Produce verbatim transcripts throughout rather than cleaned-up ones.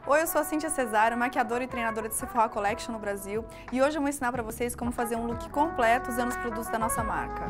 Oi, eu sou a Cíntia Cesário, maquiadora e treinadora de Sephora Collection no Brasil, e hoje eu vou ensinar para vocês como fazer um look completo usando os produtos da nossa marca.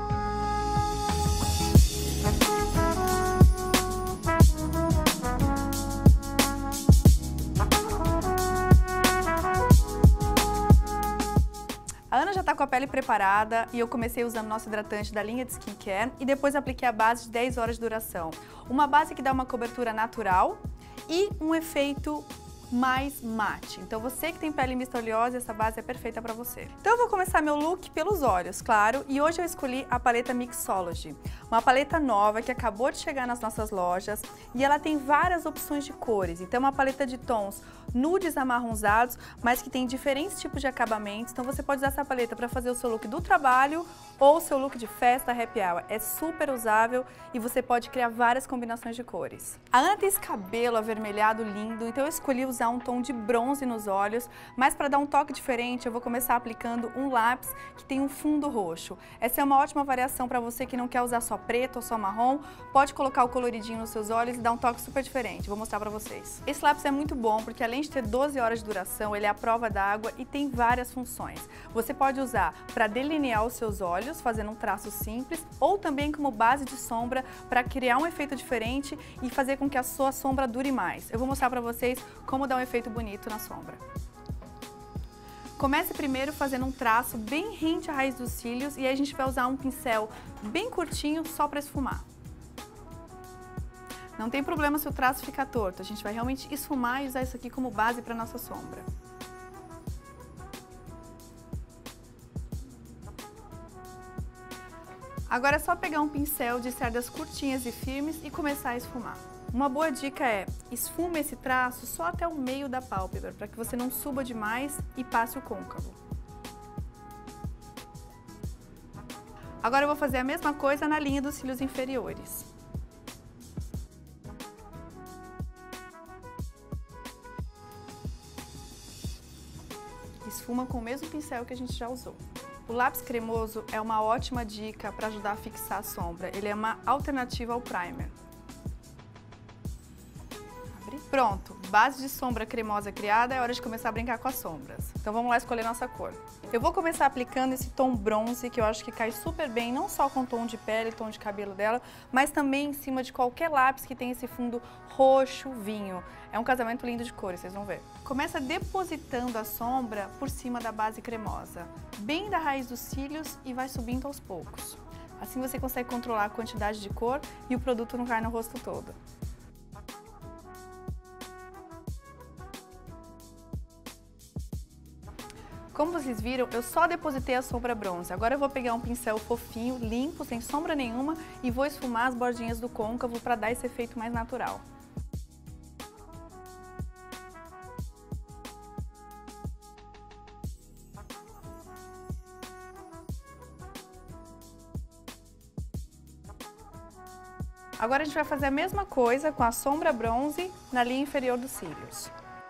A Ana já está com a pele preparada e eu comecei usando nosso hidratante da linha de skincare e depois apliquei a base de dez horas de duração. Uma base que dá uma cobertura natural e um efeito mais mate. Então você que tem pele mista oleosa, essa base é perfeita para você. Então eu vou começar meu look pelos olhos, claro, e hoje eu escolhi a paleta Mixology, uma paleta nova que acabou de chegar nas nossas lojas e ela tem várias opções de cores. Então é uma paleta de tons nudes amarronzados, mas que tem diferentes tipos de acabamentos. Então você pode usar essa paleta para fazer o seu look do trabalho ou o seu look de festa, happy hour. É super usável e você pode criar várias combinações de cores. A Ana tem esse cabelo avermelhado lindo, então eu escolhi usar um tom de bronze nos olhos, mas para dar um toque diferente eu vou começar aplicando um lápis que tem um fundo roxo. Essa é uma ótima variação para você que não quer usar só preto ou só marrom, pode colocar o coloridinho nos seus olhos e dar um toque super diferente. Vou mostrar para vocês. Esse lápis é muito bom porque além de ter doze horas de duração, ele é à prova d'água e tem várias funções. Você pode usar para delinear os seus olhos, fazendo um traço simples, ou também como base de sombra para criar um efeito diferente e fazer com que a sua sombra dure mais. Eu vou mostrar para vocês como dar um efeito bonito na sombra. Comece primeiro fazendo um traço bem rente à raiz dos cílios e aí a gente vai usar um pincel bem curtinho só para esfumar. Não tem problema se o traço ficar torto, a gente vai realmente esfumar e usar isso aqui como base para nossa sombra. Agora é só pegar um pincel de cerdas curtinhas e firmes e começar a esfumar. Uma boa dica é, esfume esse traço só até o meio da pálpebra, para que você não suba demais e passe o côncavo. Agora eu vou fazer a mesma coisa na linha dos cílios inferiores. Esfuma com o mesmo pincel que a gente já usou. O lápis cremoso é uma ótima dica para ajudar a fixar a sombra. Ele é uma alternativa ao primer. Abre. Pronto, base de sombra cremosa criada, é hora de começar a brincar com as sombras. Então vamos lá escolher nossa cor. Eu vou começar aplicando esse tom bronze, que eu acho que cai super bem, não só com o tom de pele, tom de cabelo dela, mas também em cima de qualquer lápis que tem esse fundo roxo, vinho. É um casamento lindo de cores, vocês vão ver. Começa depositando a sombra por cima da base cremosa, bem da raiz dos cílios e vai subindo aos poucos. Assim você consegue controlar a quantidade de cor e o produto não cai no rosto todo. Como vocês viram, eu só depositei a sombra bronze. Agora eu vou pegar um pincel fofinho, limpo, sem sombra nenhuma e vou esfumar as bordinhas do côncavo para dar esse efeito mais natural. Agora a gente vai fazer a mesma coisa com a sombra bronze na linha inferior dos cílios.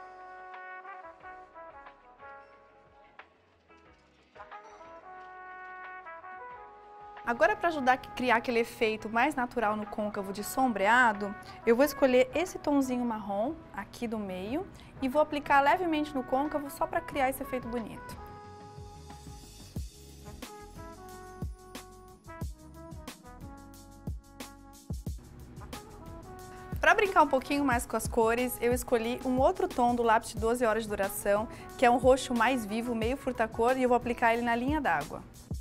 Agora, para ajudar a criar aquele efeito mais natural no côncavo de sombreado, eu vou escolher esse tomzinho marrom aqui do meio e vou aplicar levemente no côncavo só para criar esse efeito bonito. Para brincar um pouquinho mais com as cores, eu escolhi um outro tom do lápis de doze horas de duração, que é um roxo mais vivo, meio furta-cor, e eu vou aplicar ele na linha d'água.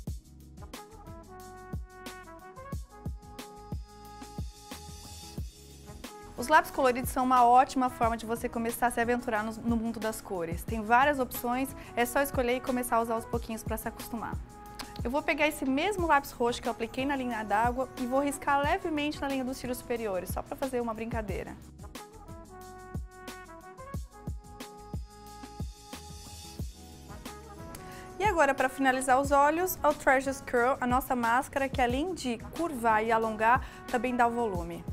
Os lápis coloridos são uma ótima forma de você começar a se aventurar no, no mundo das cores. Tem várias opções, é só escolher e começar a usar aos pouquinhos para se acostumar. Eu vou pegar esse mesmo lápis roxo que eu apliquei na linha d'água e vou riscar levemente na linha dos cílios superiores, só para fazer uma brincadeira. E agora, para finalizar os olhos, é o Treasures Curl, a nossa máscara que além de curvar e alongar, também dá o volume.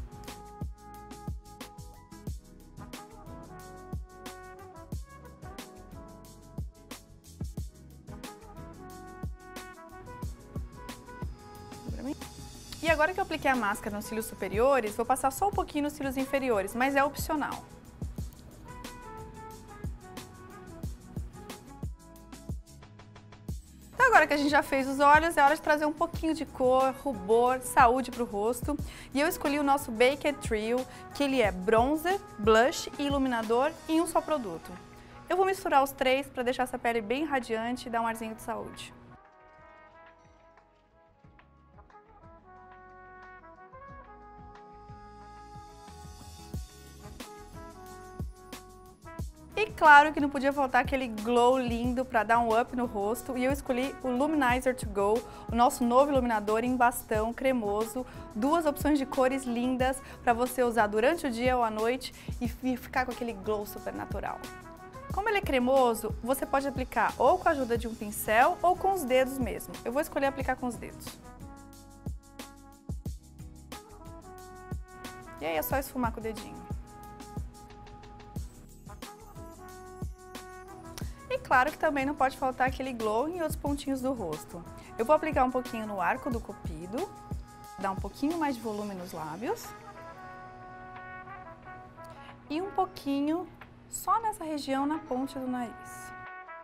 E agora que eu apliquei a máscara nos cílios superiores, vou passar só um pouquinho nos cílios inferiores, mas é opcional. Agora que a gente já fez os olhos, é hora de trazer um pouquinho de cor, rubor, saúde para o rosto. E eu escolhi o nosso Baked Trio, que ele é bronzer, blush e iluminador em um só produto. Eu vou misturar os três para deixar essa pele bem radiante e dar um arzinho de saúde. E claro que não podia faltar aquele glow lindo para dar um up no rosto, e eu escolhi o Luminizer to Go, o nosso novo iluminador em bastão cremoso, duas opções de cores lindas para você usar durante o dia ou à noite e ficar com aquele glow super natural. Como ele é cremoso, você pode aplicar ou com a ajuda de um pincel ou com os dedos mesmo. Eu vou escolher aplicar com os dedos. E aí é só esfumar com o dedinho. E claro que também não pode faltar aquele glow em outros pontinhos do rosto. Eu vou aplicar um pouquinho no arco do cupido, dar um pouquinho mais de volume nos lábios. E um pouquinho só nessa região na ponte do nariz.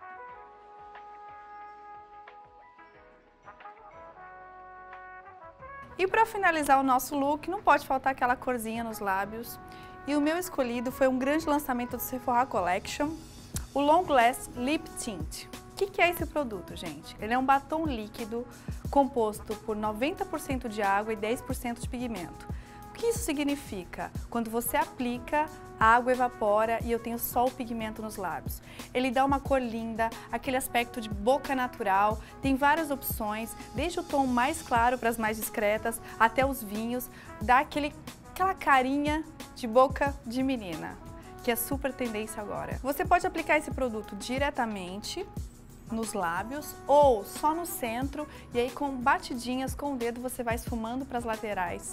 E para finalizar o nosso look, não pode faltar aquela corzinha nos lábios. E o meu escolhido foi um grande lançamento do Sephora Collection, o Long Last Lip Tint. O que que é esse produto, gente? Ele é um batom líquido composto por noventa por cento de água e dez por cento de pigmento. O que isso significa? Quando você aplica, a água evapora e eu tenho só o pigmento nos lábios. Ele dá uma cor linda, aquele aspecto de boca natural, tem várias opções, desde o tom mais claro para as mais discretas, até os vinhos, dá aquele, aquela carinha de boca de menina, que é super tendência agora. Você pode aplicar esse produto diretamente nos lábios ou só no centro, e aí com batidinhas com o dedo você vai esfumando para as laterais.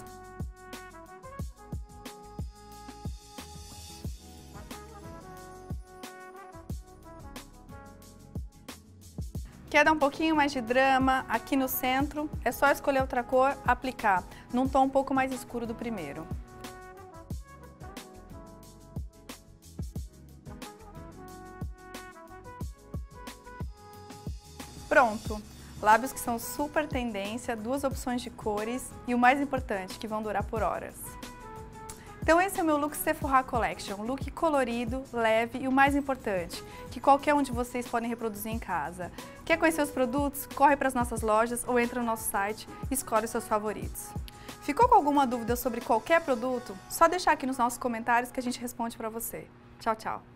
Quer dar um pouquinho mais de drama aqui no centro? É só escolher outra cor, aplicar num tom um pouco mais escuro do primeiro. Pronto! Lábios que são super tendência, duas opções de cores e o mais importante, que vão durar por horas. Então esse é o meu look Sephora Collection, um look colorido, leve e o mais importante, que qualquer um de vocês podem reproduzir em casa. Quer conhecer os produtos? Corre para as nossas lojas ou entra no nosso site e escolhe os seus favoritos. Ficou com alguma dúvida sobre qualquer produto? Só deixar aqui nos nossos comentários que a gente responde para você. Tchau, tchau!